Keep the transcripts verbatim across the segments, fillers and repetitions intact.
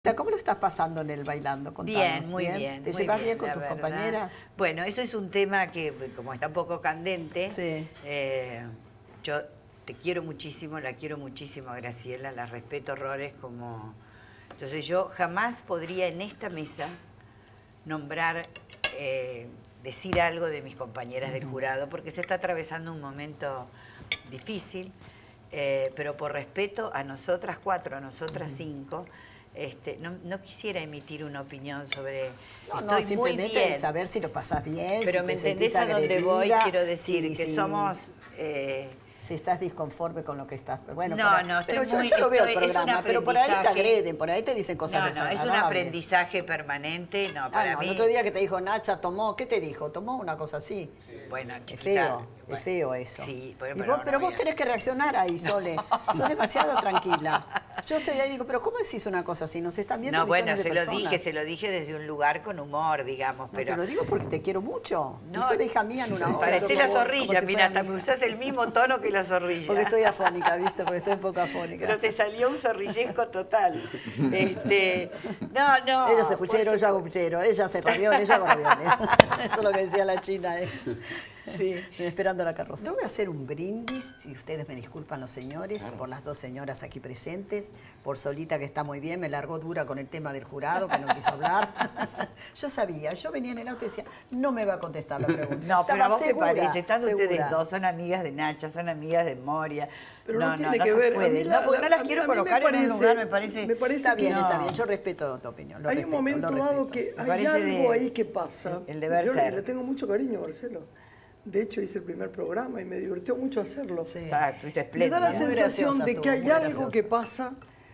¿Cómo lo estás pasando en el bailando? Contanos. Bien, muy bien. bien ¿Te muy llevas bien, bien con tus verdad. compañeras? Bueno, eso es un tema que, como está un poco candente, sí. eh, yo te quiero muchísimo, la quiero muchísimo a Graciela, la respeto horrores como... Entonces yo jamás podría en esta mesa nombrar, eh, decir algo de mis compañeras del jurado, porque se está atravesando un momento difícil, eh, pero por respeto a nosotras cuatro, a nosotras cinco, Este, no, no quisiera emitir una opinión sobre... No, estoy no, muy simplemente bien, saber si lo pasás bien, pero si me te entendés sentís a dónde voy, agredida, quiero decir sí, que sí. somos... Eh, si estás disconforme con lo que estás... Bueno, no, para, no, estoy pero yo, muy, yo lo veo estoy, el programa, pero por ahí te agreden, por ahí te dicen cosas No, no, desagradables. es un aprendizaje permanente, no, para ah, no, mí... El otro día que te dijo Nacha, tomó, ¿qué te dijo? Tomó una cosa así. Sí. Bueno, chiquita, es feo, bueno, es feo eso. Sí, pero, y pero, vos, pero no vos tenés que reaccionar ahí, Sole. Sos demasiado tranquila. Yo estoy ahí y digo, pero ¿cómo decís una cosa así? Nos están viendo No, bueno, millones de se personas. lo dije, se lo dije desde un lugar con humor, digamos, No, pero... te lo digo porque te quiero mucho. No, y soy de hija mía en una hora. Parecés la zorrilla, si mira, hasta me usás el mismo tono que la zorrilla. Porque estoy afónica, ¿viste? Porque estoy un poco afónica. Pero te salió un zorrillesco total. Este, no, no. Ella hace puchero, yo hago puchero. Ella hace ravioles, yo hago ravioles. Eso es lo que decía la china. ¿eh? Sí, esperando la carroza. Yo voy a hacer un brindis, si ustedes me disculpan los señores, claro. por las dos señoras aquí presentes, por Solita que está muy bien, me largó dura con el tema del jurado, que no quiso hablar. Yo sabía, yo venía en el auto y decía, no me va a contestar la pregunta. No, pero Estaba a vos segura, te parece, están segura. ustedes dos, son amigas de Nacha, son amigas de Moria. Pero no, no, no tiene no que se ver. puede. La, no, porque no las a quiero mí colocar me parece, en un lugar, me parece... Me parece está bien, que está no. bien, yo respeto tu opinión. Lo hay respeto, un momento dado que hay algo de, ahí que pasa. El deber yo ser. le tengo mucho cariño a Marcelo. De hecho, hice el primer programa y me divirtió mucho hacerlo. Sí. Ah, estuviste espléndida. Me da la sensación de tú, que hay muy algo graciosa. que pasa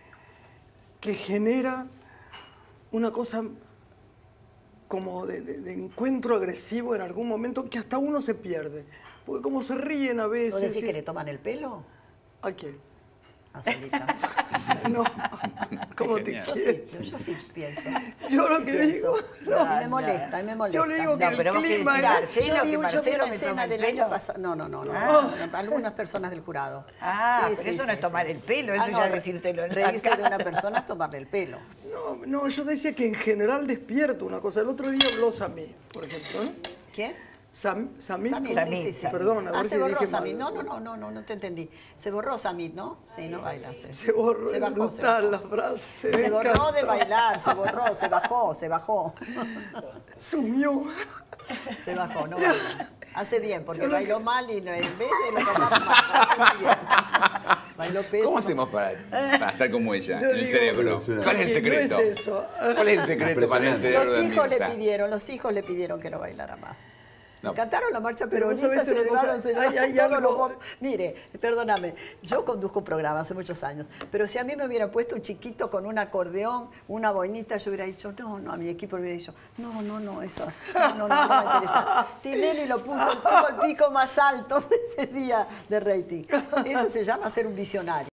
que genera una cosa como de, de, de encuentro agresivo en algún momento que hasta uno se pierde. Porque como se ríen a veces... ¿Vos decís y... que le toman el pelo? ¿A quién? A Solita. No, ¿cómo te yo quieres? sí, yo, yo sí pienso. Yo lo sí que pienso. digo, no. y me molesta, y me molesta. Yo le digo que no, el pero vos clima querés decir, es... Yo vi, que un- yo vi Marcelo una me escena toma el del pelo. año pasado. No, no, no, no, Ah. no, no, algunas personas del jurado. Ah, Sí, pero sí, eso sí, no es tomar sí. el pelo, eso Ah, no, ya es decírtelo en la reírse cara. de una persona es tomarle el pelo. No, no, yo decía que en general despierto una cosa. El otro día habló Samir, por ejemplo, ¿no? ¿Quién? Sam, Samir, Samit, ¿cómo? sí, sí, sí. Perdón, a Ah, ver se si borró dije Samit. mal. No, no, no, no, no, no te entendí. Se borró Samit, ¿no? Sí, no baila. Se, Se borró, se es bajó, se brutal bajó. la frase. Se me borró encantó. de bailar, se borró, se bajó, se bajó. Sumió. Se bajó, no baila. Hace bien, porque Yo lo bailó que- mal y no- en vez de lo tomaron mal. Hace muy bien. Bailó pésimo. ¿Cómo hacemos para, para estar como ella, Yo en el digo, cerebro? ¿Cuál es el que secreto? No es eso. ¿Cuál es el secreto para el cerebro Los de hijos le Mirta? pidieron, los hijos le pidieron que no bailara más. No. Cantaron la marcha Pero vos peronista, sabés una celebraron, cosa, celebraron hay- hay todos algo- los bom- Mire, perdóname, yo conduzco un programa hace muchos años, pero si a mí me hubiera puesto un chiquito con un acordeón, una boinita, yo hubiera dicho, no, no, a mi equipo le hubiera dicho, no, no, no, eso, no, no, no, no me interesa. Tinelli lo puso, tuvo el pico más alto de ese día de rating. Eso se llama ser un visionario.